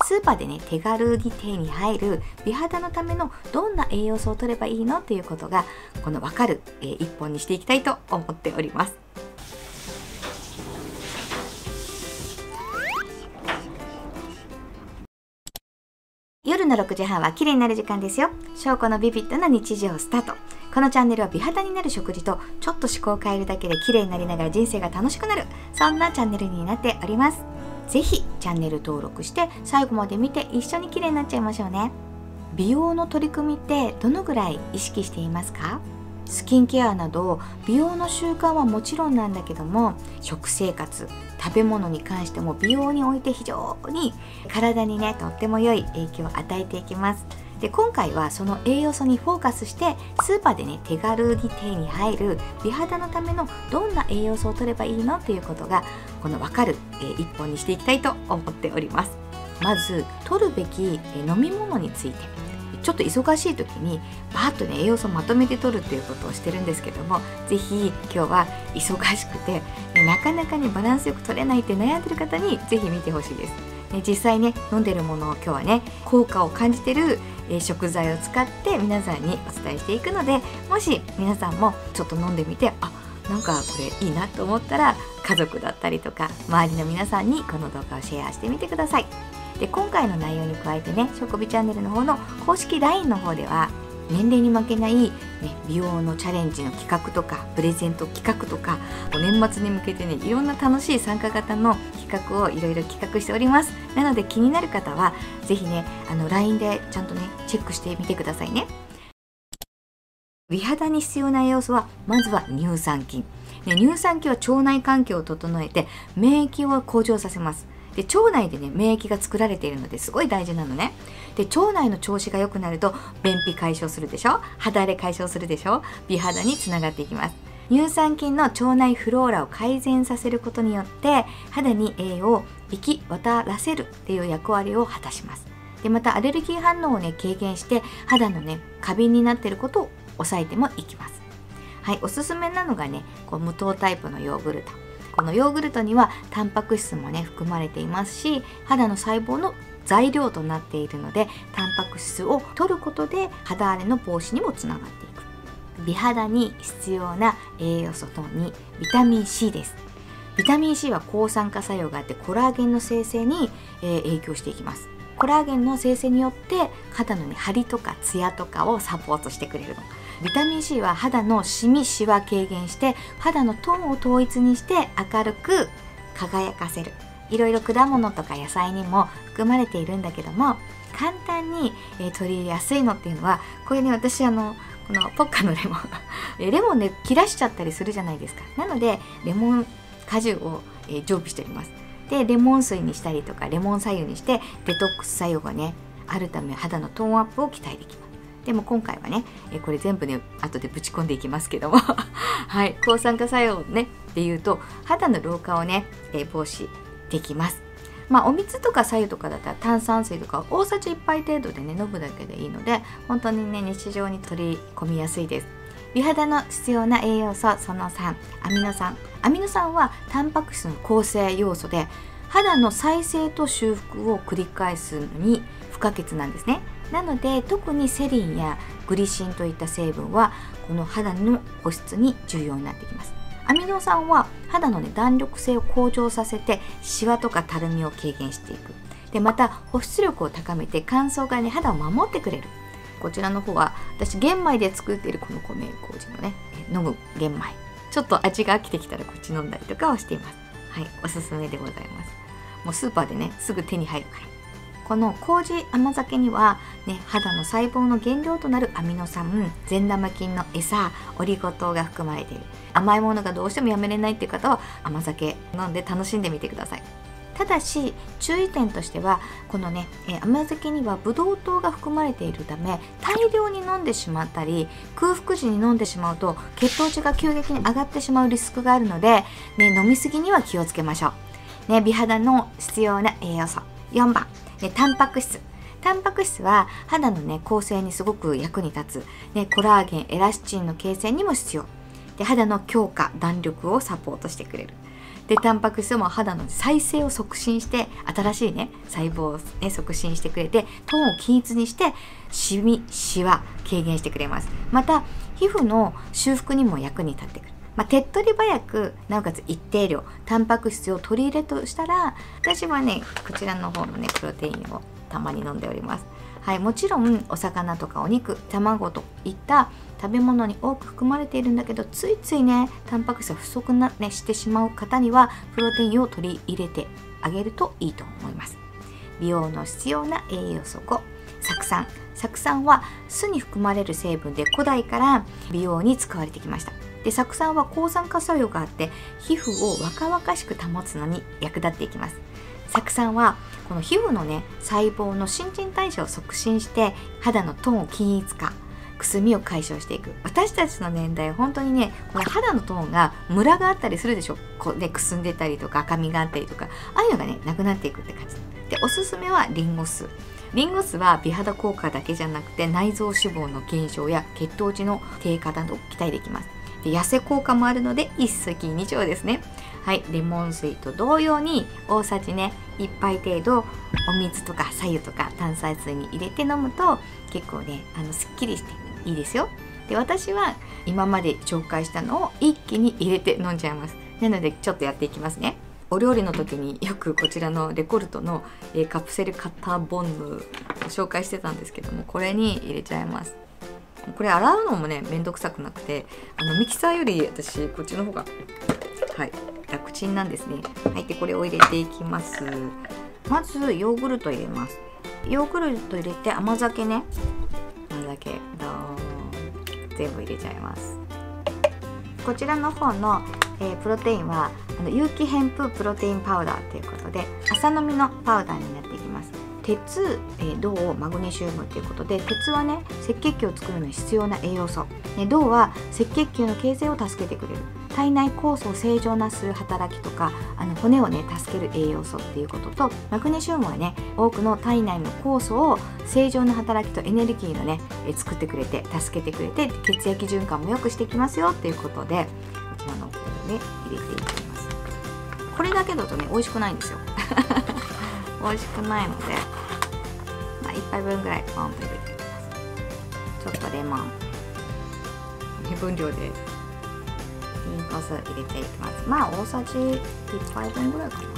スーパーでね手軽に手に入る美肌のためのどんな栄養素を取ればいいのということがこの分かる一本にしていきたいと思っております。夜の6時半は綺麗になる時間ですよ。翔子のビビッドな日常スタート。このチャンネルは美肌になる食事とちょっと思考を変えるだけで綺麗になりながら人生が楽しくなる、そんなチャンネルになっております。ぜひチャンネル登録して最後まで見て一緒に綺麗になっちゃいましょうね。美容の取り組みってどのぐらい意識していますか？スキンケアなど美容の習慣はもちろんなんだけども、食生活、食べ物に関しても美容において非常に体にねとっても良い影響を与えていきます。で今回はその栄養素にフォーカスしてスーパーでね手軽に手に入る美肌のためのどんな栄養素を取ればいいのということがこの分かる一本にしていきたいと思っております。まず取るべき飲み物について、ちょっと忙しい時にバーッとね栄養素をまとめて取るっていうことをしてるんですけども、ぜひ今日は忙しくてなかなかねバランスよく取れないって悩んでる方にぜひ見てほしいです。実際ね飲んでるものを今日はね効果を感じてる食材を使って皆さんにお伝えしていくので、もし皆さんもちょっと飲んでみてなんかこれいいなと思ったら家族だったりとか周りの皆さんにこの動画をシェアしてみてください。で今回の内容に加えてねしょこびチャンネルの方の公式 LINE の方では年齢に負けない、美容のチャレンジの企画とかプレゼント企画とか年末に向けてねいろんな楽しい参加型の企画をいろいろ企画しております。なので気になる方はぜひねLINE でちゃんとねチェックしてみてくださいね。美肌に必要な栄養素はまずは乳酸菌。乳酸菌は腸内環境を整えて免疫を向上させます。で腸内でね免疫が作られているのですごい大事なのね。で腸内の調子が良くなると便秘解消するでしょ、肌荒れ解消するでしょ、美肌につながっていきます。乳酸菌の腸内フローラを改善させることによって肌に栄養を行き渡らせるっていう役割を果たします。でまたアレルギー反応をね軽減して肌のね過敏になっていることを抑えてもいきます。はい、おすすめなのがね無糖タイプのヨーグルト。このヨーグルトにはタンパク質もね含まれていますし、肌の細胞の材料となっているのでタンパク質を摂ることで肌荒れの防止にもつながっていく。美肌に必要な栄養素と2、ビタミン C です。ビタミン C は抗酸化作用があってコラーゲンの生成に、影響していきます。コラーゲンの生成によって肌の、張りとかツヤとかをサポートしてくれるの。ビタミン C は肌のシミシワ軽減して肌のトーンを統一にして明るく輝かせる。いろいろ果物とか野菜にも含まれているんだけども、簡単に、取り入れやすいのっていうのはこれね、私このポッカのレモンレモンね切らしちゃったりするじゃないですか。なのでレモン果汁を、常備しております。でレモン水にしたりとかレモン白湯にしてデトックス作用がねあるため肌のトーンアップを期待できます。でも今回はねこれ全部ね後でぶち込んでいきますけどもはい、抗酸化作用ねっていうと肌の老化をね、防止できます。お水とか白湯とかだったら炭酸水とか大さじ1杯程度でね飲むだけでいいので本当にね日常に取り込みやすいです。美肌の必要な栄養素その3、アミノ酸。アミノ酸はタンパク質の構成要素で肌の再生と修復を繰り返すのに不可欠なんですね。なので特にセリンやグリシンといった成分はこの肌の保湿に重要になってきます。アミノ酸は肌の、弾力性を向上させてシワとかたるみを軽減していく。でまた保湿力を高めて乾燥からね肌を守ってくれる。こちらの方は私玄米で作っているこの米麹のね飲む玄米、ちょっと味が飽きてきたらこっち飲んだりとかをしています。はい、おすすめでございます。もうスーパーでねすぐ手に入るから。この麹甘酒には、肌の細胞の原料となるアミノ酸、善玉菌の餌、オリゴ糖が含まれている。甘いものがどうしてもやめれないっていう方は甘酒飲んで楽しんでみてください。ただし注意点としてはこのね、甘酒にはブドウ糖が含まれているため大量に飲んでしまったり空腹時に飲んでしまうと血糖値が急激に上がってしまうリスクがあるので、飲みすぎには気をつけましょう。美肌の必要な栄養素4番、タンパク質。タンパク質は肌の構成にすごく役に立つ、コラーゲン、エラスチンの形成にも必要で肌の強化、弾力をサポートしてくれる。 でタンパク質も肌の再生を促進して、新しいね細胞を、ね、促進してくれて、トーンを均一にしてシミシワ軽減してくれます。また皮膚の修復にも役に立ってくる。手っ取り早くなおかつ一定量タンパク質を取り入れとしたら、私はねこちらの方のねプロテインをたまに飲んでおります。はい、もちろんお魚とかお肉、卵といった食べ物に多く含まれているんだけど、ついついねタンパク質が不足な、ね、してしまう方にはプロテインを取り入れてあげるといいと思います。美容の必要な栄養素5、酢酸。酢酸は酢に含まれる成分で古代から美容に使われてきました。で酢酸は抗酸化作用があって皮膚を若々しく保つのに役立っていきます。酢酸はこの皮膚のね細胞の新陳代謝を促進して肌のトーンを均一化、くすみを解消していく。私たちの年代本当にねこの肌のトーンがムラがあったりするでしょ。こうねくすんでたりとか赤みがあったりとか、ああいうのがねなくなっていくって感じで、おすすめはリンゴ酢。リンゴ酢は美肌効果だけじゃなくて内臓脂肪の減少や血糖値の低下などを期待できます。で痩せ効果もあるので一石二鳥ですね。はい、レモン水と同様に大さじね1杯程度お水とか白湯とか炭酸水に入れて飲むと結構ねすっきりしていいですよ。で私は今まで紹介したのを一気に入れて飲んじゃいます。なのでちょっとやっていきますね。お料理の時によくこちらのレコルトのカプセルカッターボンヌを紹介してたんですけども、これに入れちゃいます。これ洗うのもねめんどくさくなくて、ミキサーより私こっちの方がはい楽ちんなんですね。はい、でこれを入れていきます。まずヨーグルト入れます。ヨーグルト入れて甘酒ね、甘酒ドーン全部入れちゃいます。こちらの方の、プロテインは有機ヘンププロテインパウダーということで朝飲みのパウダーになっていきます。鉄、銅、マグネシウムということで、鉄はね赤血球を作るのに必要な栄養素、銅は赤血球の形成を助けてくれる、体内酵素を正常なする働きとか骨をね助ける栄養素っていうことと、マグネシウムはね多くの体内の酵素を正常な働きとエネルギーのね作ってくれて助けてくれて血液循環も良くしていきますよっていうことで、こちらの方をね入れていきます。これだけだとね美味しくないんですよ美味しくないので、1杯分ぐらいポンと入れていきます。ちょっとレモン分量でリンゴ酢入れていきます。大さじ1杯分ぐらいかな。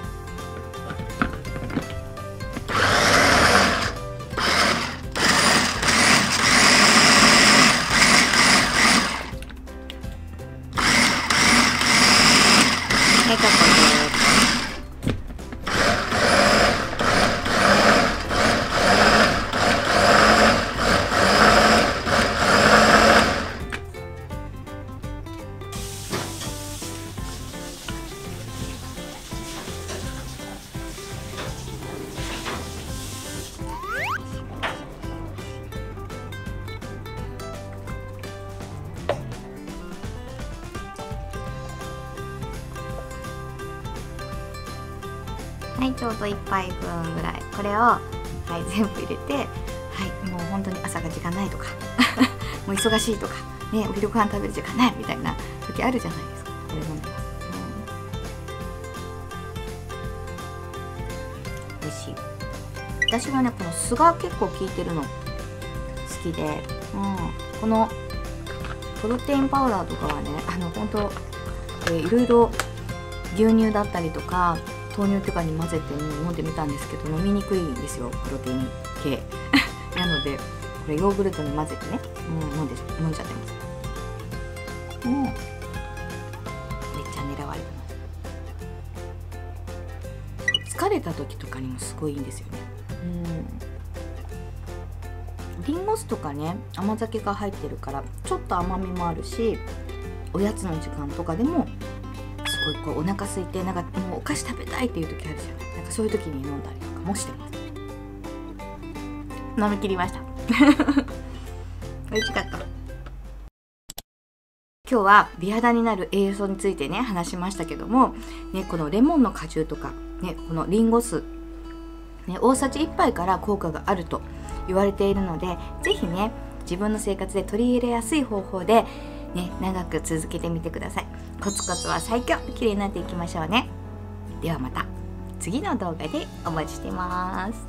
はい、ちょうど1杯分ぐらいこれを、全部入れて、もう本当に朝が時間ないとかもう忙しいとか、ね、お昼ご飯食べる時間ないみたいな時あるじゃないですか。これ飲んでます。美味しい。私はねこの酢が結構効いてるの好きで、このプロテインパウダーとかはね本当、いろいろ牛乳だったりとか豆乳とかに混ぜて飲んでみたんですけど飲みにくいんですよ、プロテイン系なのでこれヨーグルトに混ぜてね、飲んじゃってます。めっちゃ狙われてます。疲れた時とかにもすごいいいんですよね。リンゴ酢とかね甘酒が入ってるからちょっと甘みもあるし、おやつの時間とかでもすごいこうお腹空いてもうお菓子食べたいっていう時あるじゃない。そういう時に飲んだりとかもしてます。飲み切りました美味しかった。今日は美肌になる栄養素についてね話しましたけども、このレモンの果汁とか、このリンゴ酢、大さじ1杯から効果があると言われているので、ぜひね自分の生活で取り入れやすい方法でね、長く続けてみてください。コツコツは最強。綺麗になっていきましょうね。ではまた次の動画でお待ちしてます。